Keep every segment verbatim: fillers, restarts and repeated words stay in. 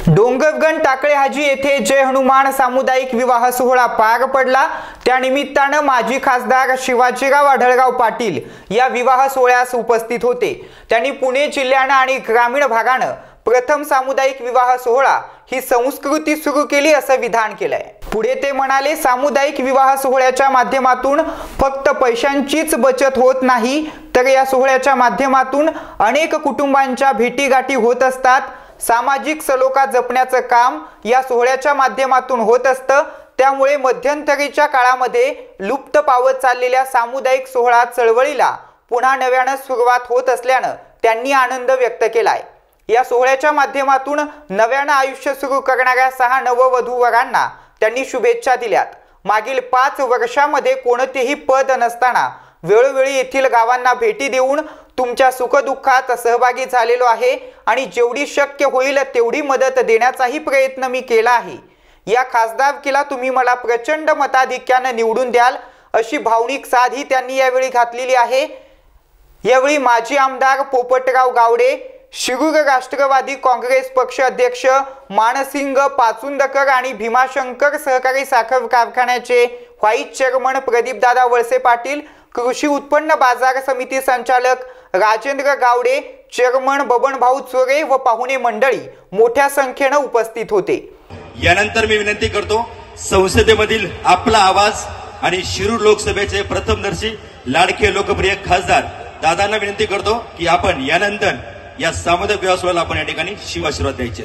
डोंगरगण टाकळे हाजी येथे जय हनुमान सामुदायिक विवाह सोहळा पार पडला। त्या निमित्ताने माजी खासदार शिवाजीराव आढळराव पाटील या विवाह सोहळ्यास उपस्थित होते। त्यांनी पुणे जिल्ह्याने आणि ग्रामीण भागाने प्रथम सामुदायिक विवाह सोहळा ही संस्कृती सुरू केली असं विधान केलंय। पुढे ते म्हणाले, सामुदायिक विवाह सोहळ्याच्या माध्यमातून फक्त पैशांचीच बचत होत नाही, तर या सोहळ्याच्या माध्यमातून अनेक कुटुंबांच्या भेटीगाठी होत असतात। सामाजिक सलोखा जपण्याचं काम या सोहळ्याच्या माध्यमातून होत असतं। त्यामुळे मध्यंतरीच्या काळामध्ये लुप्त पावत चाललेल्या सामुदायिक सोहळा चळवळीला पुन्हा नव्याने सुरुवात होत असल्याने त्यांनी आनंद व्यक्त केलाय। या सोहळ्याच्या माध्यमातून नव्याने आयुष्य सुरू करणाऱ्या सहा नववधूवरांना त्यांनी शुभेच्छा दिल्यात। मागील पाच वर्षांमध्ये कोणतेही पद नसताना वेळोवेळी येथील गावांना भेटी देऊन तुमच्या सुखदुःखात सहभागी झालेलो आहे आणि जेवढी शक्य होईल तेवढी मदत देण्याचाही प्रयत्न मी केला आहे। या खासदारकीला तुम्ही मला प्रचंड मताधिक्याने निवडून द्याल अशी भावनिक साधी त्यांनी यावेळी घातलेली आहे। यावेळी माजी आमदार पोपटराव गावडे, शिरूर राष्ट्रवादी काँग्रेस पक्ष अध्यक्ष मानसिंग पाचुंदकर आणि भीमाशंकर सहकारी साखर कारखान्याचे व्हाईस चेअरमन प्रदीपदादा वळसे पाटील, कृषी उत्पन्न बाजार समिती संचालक राजेंद्र गावडे, चेअरमन बबनभाऊ चोरे व पाहुणे मंडळी मोठ्या संख्येने उपस्थित होते। यानंतर मी विनंती करतो, संसदेमधील आपला आवाज आणि शिरूर लोकसभेचे प्रथमदर्शी लाडके लोकप्रिय खासदार दादांना विनंती करतो की आपण यानंतर या सामुदायिक विवाह सोहळ्याला आपण या ठिकाणी शिवाशीर्वाद द्यायचे।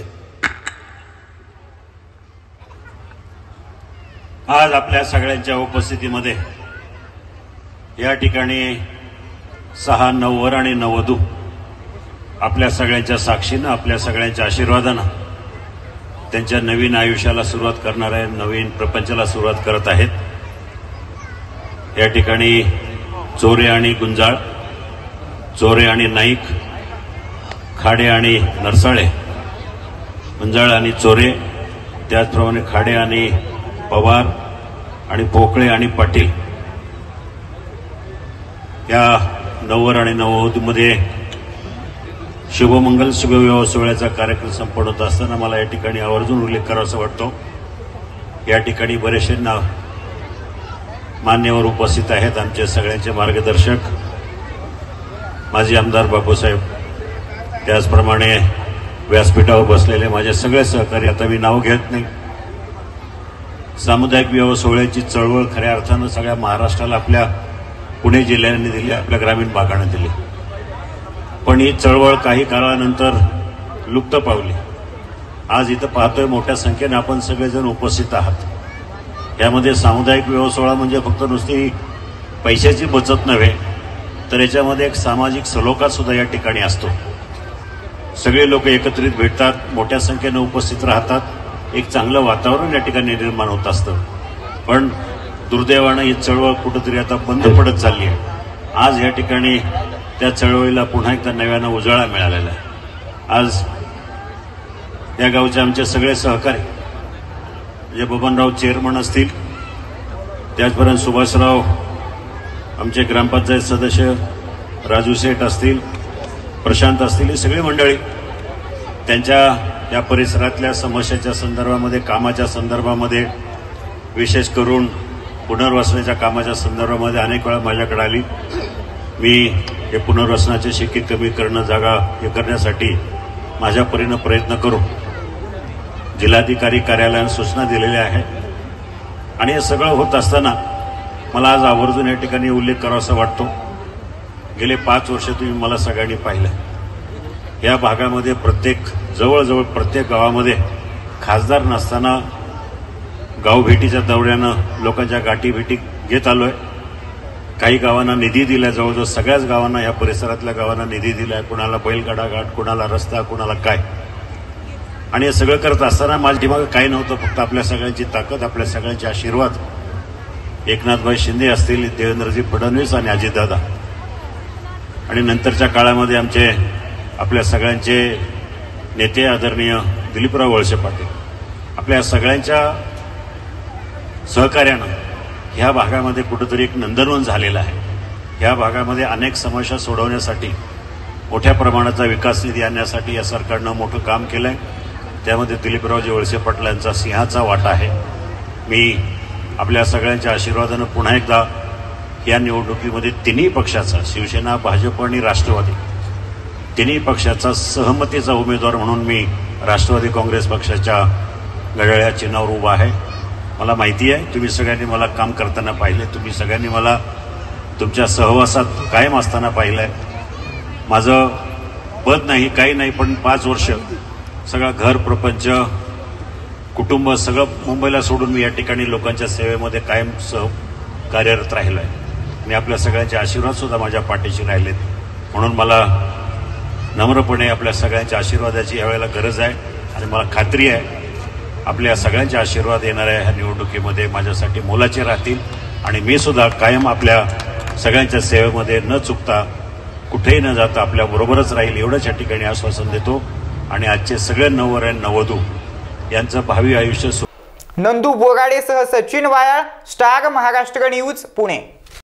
आज आपल्या सगळ्यांच्या उपस्थितीमध्ये या ठिकाणी सहा नववर आणि नववधू आपल्या सगळ्यांच्या साक्षीनं, आपल्या सगळ्यांच्या आशीर्वादानं त्यांच्या नवीन आयुष्याला सुरुवात करणार आहे, नवीन प्रपंचाला सुरुवात करत आहेत। या ठिकाणी चोरे आणि गुंजाळ, चोरे आणि नाईक, खाडे आणि नरसाळे, गुंजाळ आणि चोरे, त्याचप्रमाणे खाडे आणि पवार आणि पोकळे आणि पाटील या नववर आणि नववधूमध्ये शुभमंगल शुभविवाह सोहळ्याचा कार्यक्रम संपन्न होत असताना मला या ठिकाणी आवर्जून उल्लेख करावासा वाटतो। या ठिकाणी बरेचसे नाव मान्यवर उपस्थित आहेत। आमचे सगळ्यांचे मार्गदर्शक माजी आमदार बापूसाहेब, त्याचप्रमाणे व्यासपीठावर बसलेले माझे सगळे सहकारी, आता मी नाव घेत नाही। सामुदायिक विवाह सोहळ्याची चळवळ खऱ्या अर्थानं सगळ्या महाराष्ट्राला आपल्या पुणे जिल्ह्याने दिली, आपल्या ग्रामीण भागाने दिली, पण ही चळवळ काही काळानंतर लुप्त पावली। आज इथं पाहतोय मोठ्या संख्येने आपण सगळेजण उपस्थित आहात। यामध्ये सामुदायिक विवाह सोहळा म्हणजे फक्त नुसती पैशाची बचत नव्हे, तर याच्यामध्ये एक सामाजिक सलोखा सुद्धा या ठिकाणी असतो। सगळे लोक एकत्रित भेटतात, मोठ्या संख्येने उपस्थित राहतात, एक चांगलं वातावरण या ठिकाणी निर्माण होत असतं। पण दुर्दैवानं ही चळवळ कुठेतरी आता बंद पडत चालली आहे। आज या ठिकाणी त्या चळवळीला पुन्हा एकदा नव्यानं उजाळा मिळालेला आहे। आज या गावचे आमचे सगळे सहकारी म्हणजे बबनराव चेअरमन असतील, त्याचबरोबर सुभाषराव आमचे ग्रामपंचायत सदस्य, राजू शेठ असतील, प्रशांत असतील, ही सगळी मंडळी त्यांच्या या परिसरातल्या समस्याच्या संदर्भामध्ये, कामाच्या संदर्भामध्ये, विशेष करून पुनर्वसनाच्या कामाच्या संदर्भामध्ये अनेक वेळा माझ्याकडे आली। मी हे पुनर्वसनाचे शिक्के कमी करणं, जागा हे करण्यासाठी माझ्या परीनं प्रयत्न करू जिल्हाधिकारी कार्यालयाने सूचना दिलेल्या आहेत। आणि हे सगळं होत असताना मला आज आवर्जून या ठिकाणी उल्लेख करावासा वाटतो, गेले पाच वर्ष तुम्ही मला सगळ्यांनी पाहिलं, या भागामध्ये प्रत्येक जवळजवळ प्रत्येक गावामध्ये खासदार नसताना गावभेटीच्या दौऱ्यानं लोकांच्या गाठी भेटी घेत आलोय। काही गावांना निधी दिला, जवळजवळ सगळ्याच गावांना, या परिसरातल्या गावांना निधी दिलाय, कुणाला बैलगाडा घाट, कुणाला रस्ता, कुणाला काय। आणि हे सगळं करत असताना माझ्या दिमागात काही नव्हतं, फक्त आपल्या सगळ्यांची ताकद, आपल्या सगळ्यांचे आशीर्वाद, एकनाथभाई शिंदे असतील, देवेंद्रजी फडणवीस आणि अजितदादा, आणि नंतरच्या काळामध्ये आमचे आपल्या सगळ्यांचे नेते आदरणीय दिलीपराव वळसे पाटील, आपल्या सगळ्यांच्या सहकार्यानं ह्या भागामध्ये कुठेतरी एक नंदनवन झालेलं आहे। ह्या भागामध्ये अनेक समस्या सोडवण्यासाठी मोठ्या प्रमाणाचा विकास निधी आणण्यासाठी या सरकारनं मोठं काम केलंय। त्यामध्ये दिलीपरावजी वळसे पाटलांचा सिंहाचा वाटा आहे. मी आपल्या सगळ्यांच्या आशीर्वादानं पुन्हा एकदा या निवडणुकीमध्ये तिन्ही पक्षाचा, शिवसेना, भाजप आणि राष्ट्रवादी, तिन्ही पक्षाचा सहमतीचा उमेदवार म्हणून मी राष्ट्रवादी काँग्रेस पक्षाच्या घड्याळ्या चिन्हावर उभा आहे. मला माहिती आहे तुम्ही सगळ्यांनी मला काम करताना पाहिले, तुम्ही सगळ्यांनी मला तुमच्या सहवासात कायम असताना पाहिलं आहे. माझं पद नाही, काही नाही, पण पाच वर्ष सगळं घर, प्रपंच, कुटुंब सगळं मुंबईला सोडून मी या ठिकाणी लोकांच्या सेवेमध्ये कायम सह कार्यरत राहिलो आहे. आणि आपल्या सगळ्यांचे आशीर्वादसुद्धा माझ्या पाठीशी राहिलेत. म्हणून मला नम्रपणे आपल्या सगळ्यांच्या आशीर्वादाची यावेळेला गरज आहे. आणि मला खात्री आहे आपल्या सगळ्यांचे आशीर्वाद येणाऱ्या ह्या निवडणुकीमध्ये माझ्यासाठी मोलाचे राहतील. आणि मी सुद्धा कायम आपल्या सगळ्यांच्या सेवेमध्ये न चुकता, कुठेही न जाता आपल्याबरोबरच राहील एवढंच या ठिकाणी आश्वासन देतो. आणि आजचे सगळे नववधू आणि नववधू यांचं भावी आयुष्य नंदू बोगाडेसह सचिन वायाळ, स्टार महाराष्ट्र न्यूज, पुणे.